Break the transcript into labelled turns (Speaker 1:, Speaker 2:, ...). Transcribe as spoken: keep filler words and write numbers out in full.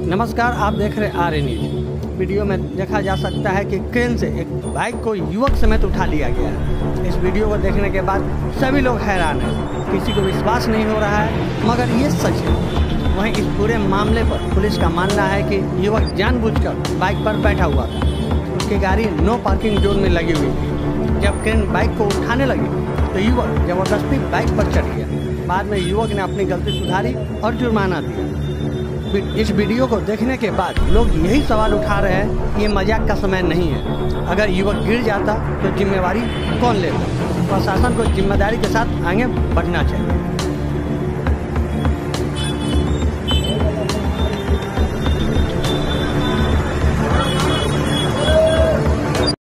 Speaker 1: नमस्कार, आप देख रहे आर एन न्यूज। वीडियो में देखा जा सकता है कि क्रेन से एक बाइक को युवक समेत उठा लिया गया है। इस वीडियो को देखने के बाद सभी लोग हैरान हैं, किसी को विश्वास नहीं हो रहा है, मगर ये सच है। वहीं इस पूरे मामले पर पुलिस का मानना है कि युवक जानबूझकर बाइक पर बैठा हुआ था। उसकी गाड़ी नो पार्किंग जोन में लगी हुई थी। जब क्रेन बाइक को उठाने लगी तो युवक जबरदस्ती बाइक पर चढ़ गया। बाद में युवक ने अपनी गलती सुधारी और जुर्माना दिया। इस वीडियो को देखने के बाद लोग यही सवाल उठा रहे हैं, ये मजाक का समय नहीं है। अगर युवक गिर जाता तो जिम्मेवारी कौन लेता? प्रशासन को जिम्मेदारी के साथ आगे बढ़ना चाहिए।